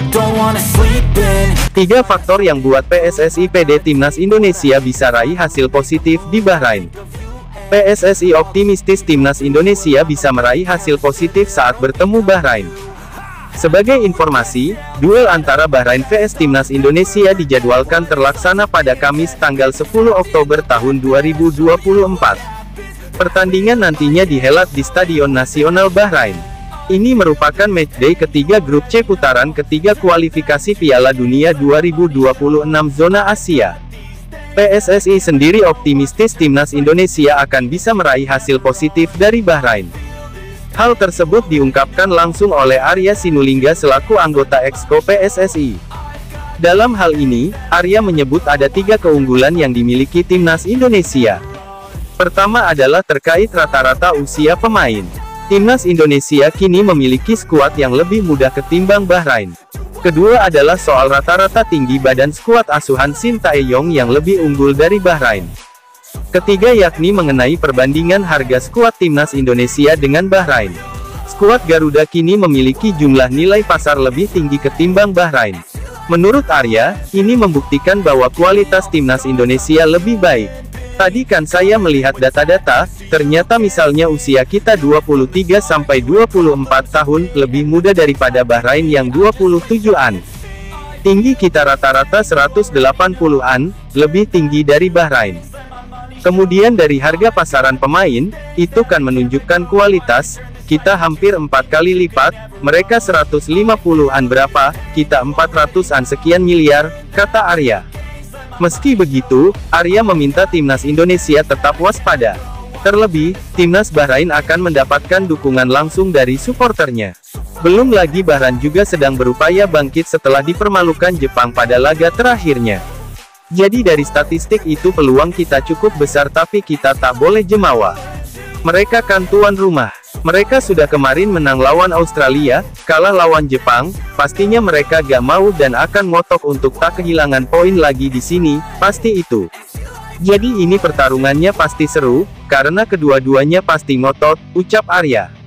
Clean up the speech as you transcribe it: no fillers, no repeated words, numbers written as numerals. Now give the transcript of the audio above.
don't wanna sleep in. Tiga faktor yang buat PSSI PD Timnas Indonesia bisa raih hasil positif di Bahrain. PSSI optimistis Timnas Indonesia bisa meraih hasil positif saat bertemu Bahrain. Sebagai informasi, duel antara Bahrain vs Timnas Indonesia dijadwalkan terlaksana pada Kamis tanggal 10 Oktober tahun 2024. Pertandingan nantinya dihelat di Stadion Nasional Bahrain. Ini merupakan matchday ketiga grup C putaran ketiga kualifikasi Piala Dunia 2026 zona Asia. PSSI sendiri optimistis Timnas Indonesia akan bisa meraih hasil positif dari Bahrain. Hal tersebut diungkapkan langsung oleh Arya Sinulinga selaku anggota Exco PSSI. Dalam hal ini, Arya menyebut ada tiga keunggulan yang dimiliki Timnas Indonesia. Pertama adalah terkait rata-rata usia pemain. Timnas Indonesia kini memiliki skuad yang lebih muda ketimbang Bahrain. Kedua adalah soal rata-rata tinggi badan skuad asuhan Shin Tae-yong yang lebih unggul dari Bahrain. Ketiga yakni mengenai perbandingan harga skuad Timnas Indonesia dengan Bahrain. Skuad Garuda kini memiliki jumlah nilai pasar lebih tinggi ketimbang Bahrain. Menurut Arya, ini membuktikan bahwa kualitas Timnas Indonesia lebih baik. Tadi kan saya melihat data-data, ternyata misalnya usia kita 23-24 tahun, lebih muda daripada Bahrain yang 27-an. Tinggi kita rata-rata 180-an, lebih tinggi dari Bahrain. Kemudian dari harga pasaran pemain, itu kan menunjukkan kualitas, kita hampir 4 kali lipat, mereka 150-an berapa, kita 400-an sekian miliar, kata Arya. Meski begitu, Arya meminta Timnas Indonesia tetap waspada. Terlebih, Timnas Bahrain akan mendapatkan dukungan langsung dari suporternya. Belum lagi Bahrain juga sedang berupaya bangkit setelah dipermalukan Jepang pada laga terakhirnya. Jadi dari statistik itu peluang kita cukup besar tapi kita tak boleh jemawa. Mereka kan tuan rumah. Mereka sudah kemarin menang lawan Australia, kalah lawan Jepang, pastinya mereka gak mau dan akan ngotot untuk tak kehilangan poin lagi di sini, pasti itu. Jadi ini pertarungannya pasti seru, karena kedua-duanya pasti ngotot, ucap Arya.